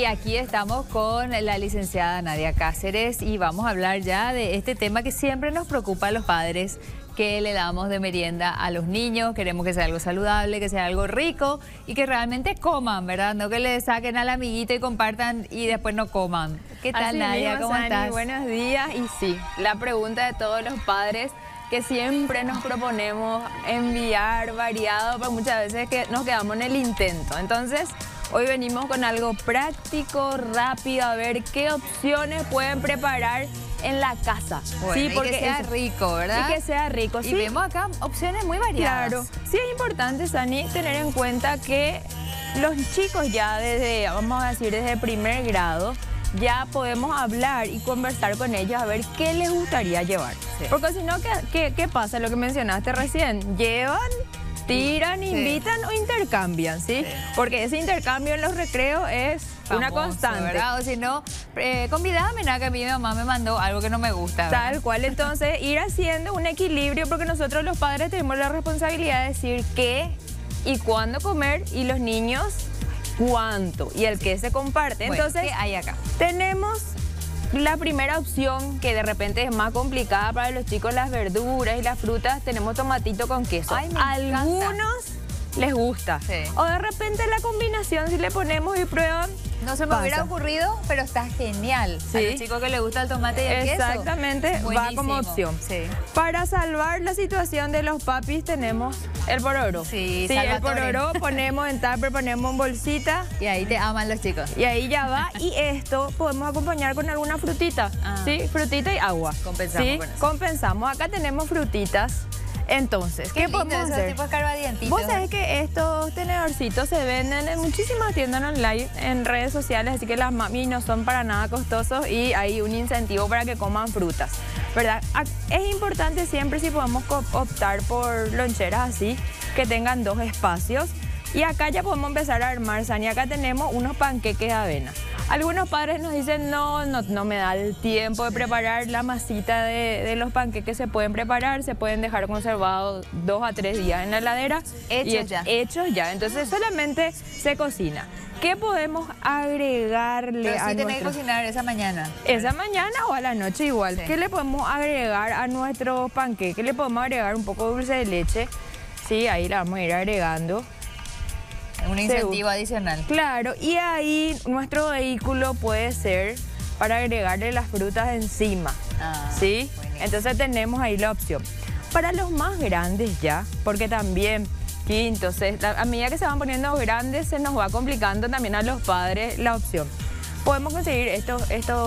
aquí estamos con la licenciada Nadia Cáceres y vamos a hablar ya de este tema que siempre nos preocupa a los padres, que le damos de merienda a los niños. Queremos que sea algo saludable, que sea algo rico y que realmente coman, ¿verdad? No que le saquen al amiguito y compartan y después no coman. ¿Qué tal, Nadia? ¿Cómo estás? Buenos días. Y sí, la pregunta de todos los padres que siempre nos proponemos enviar variado, pero muchas veces que nos quedamos en el intento. Entonces, hoy venimos con algo práctico, rápido, a ver qué opciones pueden preparar en la casa. Bueno, sí, porque y que sea rico, ¿verdad? Y que sea rico, y sí. Vemos acá opciones muy variadas. Claro. Sí es importante, Sani, tener en cuenta que los chicos ya desde, vamos a decir, desde primer grado, ya podemos hablar y conversar con ellos a ver qué les gustaría llevar. Sí. Porque si no, ¿qué pasa? Lo que mencionaste recién, llevan, tiran, invitan o intercambian, ¿sí? Porque ese intercambio en los recreos es famoso, una constante, ¿verdad? O si no, convidame, nada, que a mí mi mamá me mandó algo que no me gusta, ¿verdad? Tal cual, entonces ir haciendo un equilibrio, porque nosotros los padres tenemos la responsabilidad de decir qué y cuándo comer, y los niños cuánto, y el que se comparte. Bueno, entonces, ¿qué hay acá? Tenemos la primera opción, que de repente es más complicada para los chicos, las verduras y las frutas. Tenemos tomatito con queso. Ay, a algunos les gusta. Sí. O de repente la combinación, si le ponemos y prueban, no se me hubiera ocurrido, pero está genial. Sí. A los chicos que les gusta el tomate y el queso. Exactamente, va como opción. Sí. Para salvar la situación de los papis tenemos el pororo. Sí, el pororo ponemos en tupper, ponemos en bolsita. Y ahí te aman los chicos. Y ahí ya va. Y esto podemos acompañar con alguna frutita. ¿Sí? Frutita y agua. Compensamos. ¿Sí? Con eso. Compensamos. Acá tenemos frutitas. Entonces, ¿qué podemos hacer? Tipos carbadientitos. Vos sabés que estos tenedorcitos se venden en muchísimas tiendas online, en redes sociales, así que las mami no son para nada costosos y hay un incentivo para que coman frutas, ¿verdad? Es importante siempre, si podemos optar por loncheras así, que tengan 2 espacios. Y acá ya podemos empezar a armar, Sani. Acá tenemos unos panqueques de avena. Algunos padres nos dicen, no me da el tiempo de preparar la masita de los panqueques. Se pueden preparar, se pueden dejar conservados 2 a 3 días en la heladera. Hechos ya. Entonces solamente se cocina. ¿Qué podemos agregarle a tenés que cocinar esa mañana. Esa mañana o a la noche igual. Sí. ¿Qué le podemos agregar a nuestros panqueques? Le podemos agregar un poco de dulce de leche. Sí, ahí la vamos a ir agregando. Un incentivo adicional. Claro, y ahí nuestro vehículo puede ser para agregarle las frutas encima, ¿sí? Buenísimo. Entonces tenemos ahí la opción. Para los más grandes ya, porque también, a medida que se van poniendo grandes, se nos va complicando también a los padres la opción. Podemos conseguir estos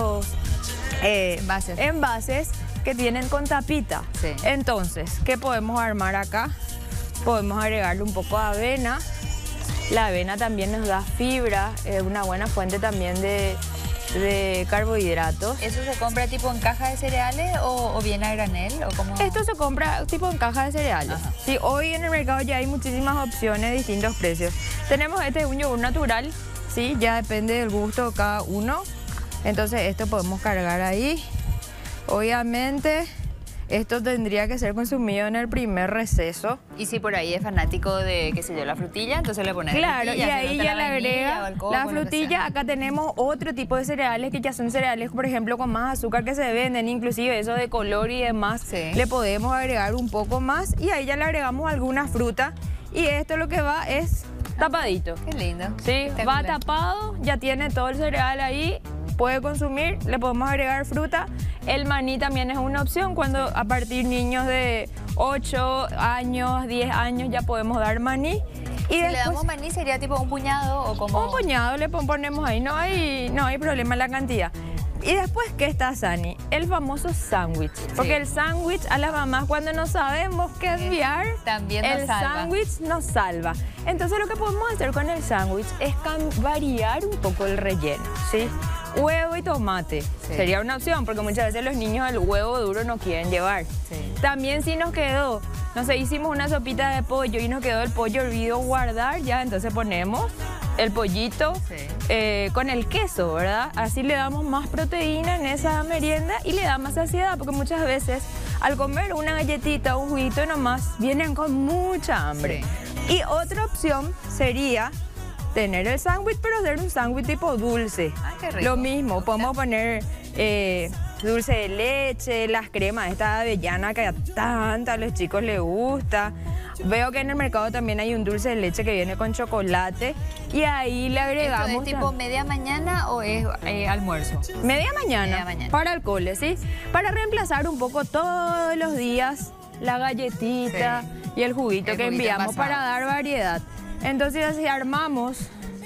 envases que tienen con tapita. Sí. Entonces, ¿qué podemos armar acá? Podemos agregarle un poco de avena. La avena también nos da fibra, es una buena fuente también de carbohidratos. ¿Eso se compra tipo en caja de cereales o viene a granel? ¿O cómo? Esto se compra tipo en caja de cereales. Sí, hoy en el mercado ya hay muchísimas opciones de distintos precios. Tenemos un yogur natural, sí, ya depende del gusto de cada uno. Entonces esto podemos cargar ahí. Obviamente esto tendría que ser consumido en el primer receso. Y si por ahí es fanático de, qué sé yo, la frutilla, entonces le pones claro, frutilla, y ahí ya le agrega la frutilla. Acá tenemos otro tipo de cereales que ya son cereales, por ejemplo, con más azúcar que se venden, inclusive eso de color y demás. Sí. Le podemos agregar un poco más y ahí ya le agregamos alguna fruta. Y esto lo que va es tapadito. Qué lindo. Sí, va tapado, ya tiene todo el cereal ahí. Puede consumir, le podemos agregar fruta. El maní también es una opción cuando a partir niños de 8 años, 10 años ya podemos dar maní. Y si después, le damos maní, ¿sería tipo un puñado o como? Un puñado le ponemos ahí, no hay problema en la cantidad. Y después, ¿qué está, Sani? El famoso sándwich. Porque el sándwich a las mamás, cuando no sabemos qué enviar, también nos salva. El sándwich nos salva. Entonces lo que podemos hacer con el sándwich es variar un poco el relleno, ¿sí? Huevo y tomate sería una opción, porque muchas veces los niños el huevo duro no quieren llevar. También si nos quedó, no sé, hicimos una sopita de pollo y nos quedó el pollo hervido, guardar ya, entonces ponemos el pollito con el queso, ¿verdad? Así le damos más proteína en esa merienda y le da más saciedad, porque muchas veces al comer una galletita o un juguito nomás, vienen con mucha hambre. Y otra opción sería tener el sándwich, pero hacer un sándwich tipo dulce. Ay, qué rico. Lo mismo, podemos poner dulce de leche, las cremas, esta avellana que a tanta a los chicos les gusta. Veo que en el mercado también hay un dulce de leche que viene con chocolate y ahí le agregamos... ¿Esto es tipo media mañana o es almuerzo? Media mañana, Media mañana. para el cole, ¿sí? Para reemplazar un poco todos los días la galletita y el juguito que enviamos para dar variedad. Entonces así armamos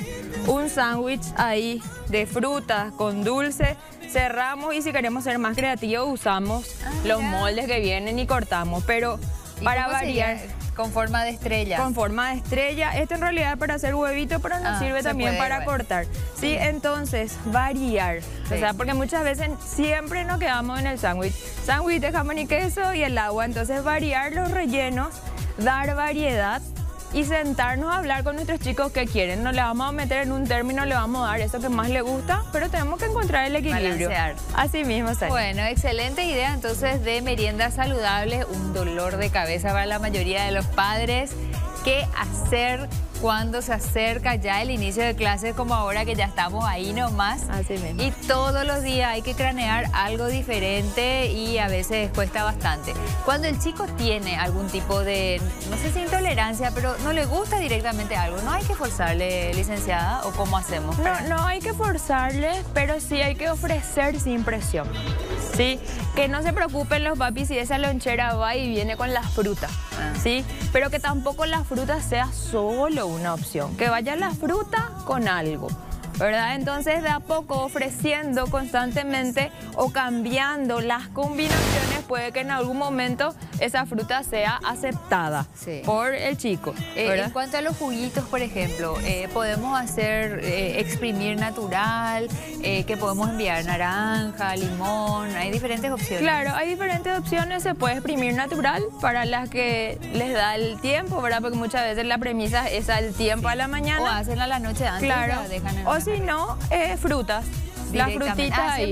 un sándwich ahí de frutas con dulce, cerramos y si queremos ser más creativos usamos los moldes que vienen y cortamos, pero para variar... Con forma de estrella. Con forma de estrella. Esto en realidad es para hacer huevito, pero nos sirve también para cortar. Sí, entonces, variar. Sí. O sea, porque muchas veces siempre nos quedamos en el sándwich. Sándwich de jamón y queso y el agua. Entonces, variar los rellenos, dar variedad y sentarnos a hablar con nuestros chicos que quieren. No le vamos a meter en un término, le vamos a dar eso que más le gusta, pero tenemos que encontrar el equilibrio. Balancear. Así mismo, Sani. Bueno, excelente idea entonces de meriendas saludables, un dolor de cabeza para la mayoría de los padres. ¿Qué hacer cuando se acerca ya el inicio de clases como ahora que ya estamos ahí nomás? Así mismo. Y todos los días hay que cranear algo diferente y a veces cuesta bastante. Cuando el chico tiene algún tipo de, no sé si intolerancia, pero no le gusta directamente algo, ¿no hay que forzarle, licenciada, o cómo hacemos? No hay que forzarle, pero sí hay que ofrecer sin presión. ¿Sí? Que no se preocupen los papis si esa lonchera va y viene con las frutas, ¿sí? Pero que tampoco la fruta sea solo una opción, que vaya la fruta con algo, ¿verdad? Entonces de a poco ofreciendo constantemente o cambiando las combinaciones puede que en algún momento esa fruta sea aceptada por el chico. En cuanto a los juguitos, por ejemplo, podemos hacer exprimir natural, que podemos enviar naranja, limón, hay diferentes opciones. Claro, hay diferentes opciones, se puede exprimir natural para las que les da el tiempo, ¿verdad? Porque muchas veces la premisa es al tiempo a la mañana. O hacen a la noche antes. Claro, o si no, frutas. Las frutitas ahí.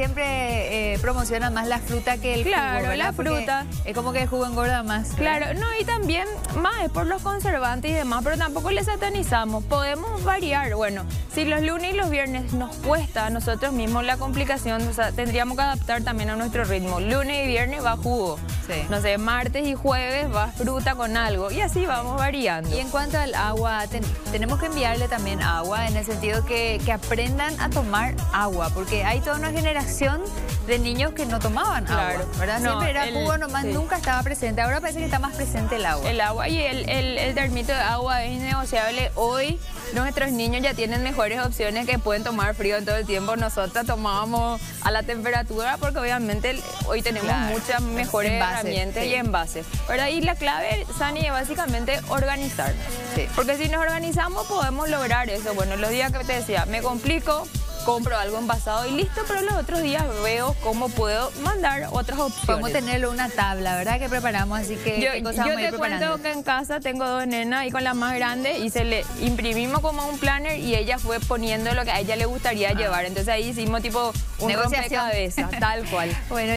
Siempre promocionan más la fruta que el jugo, ¿verdad? La fruta. Porque es como que el jugo engorda más, ¿verdad? Claro, no, y también más es por los conservantes y demás, pero tampoco les satanizamos. Podemos variar. Bueno, si los lunes y los viernes nos cuesta a nosotros mismos la complicación, o sea, tendríamos que adaptar también a nuestro ritmo. Lunes y viernes va jugo. No sé, martes y jueves va fruta con algo y así vamos variando. Y en cuanto al agua, tenemos que enviarle también agua en el sentido que aprendan a tomar agua, porque hay toda una generación de niños que no tomaban agua, ¿verdad? Siempre era jugo nomás, nunca estaba presente. Ahora parece que está más presente el agua. El agua y el termito de agua es innegociable. Hoy nuestros niños ya tienen mejores opciones que pueden tomar frío en todo el tiempo. Nosotros tomábamos a la temperatura porque obviamente hoy tenemos muchas mejores herramientas y envases, ¿verdad? Y la clave, Sani, es básicamente organizarnos. Porque si nos organizamos podemos lograr eso. Bueno, los días que te decía, me complico, compro algo envasado y listo, pero los otros días veo cómo puedo mandar otras opciones. Podemos tenerlo una tabla, ¿verdad? Que preparamos, así que yo te cuento que en casa tengo 2 nenas y con la más grande y se le imprimimos como un planner y ella fue poniendo lo que a ella le gustaría llevar. Entonces ahí hicimos tipo un rompecabezas, tal cual. Bueno.